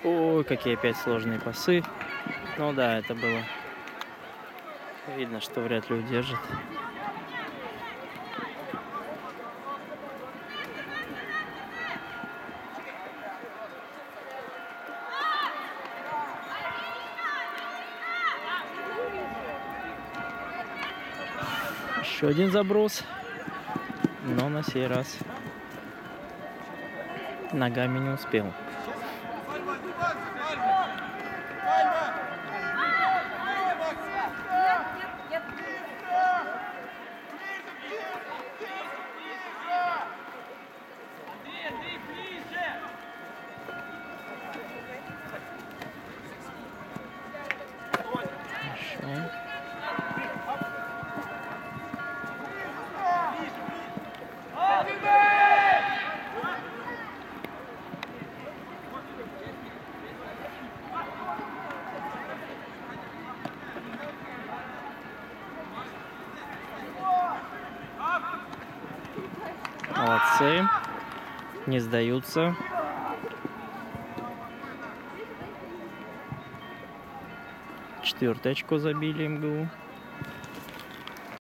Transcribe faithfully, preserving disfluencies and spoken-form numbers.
Ой, какие опять сложные пасы. Ну да, это было. Видно, что вряд ли удержит. Еще один заброс. Но на сей раз ногами не успел. Хорошо. Молодцы. Не сдаются. Четвертое очко забили МГУ.